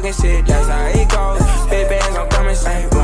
talking shit, that's how it goes. Big bands, I'm coming straight.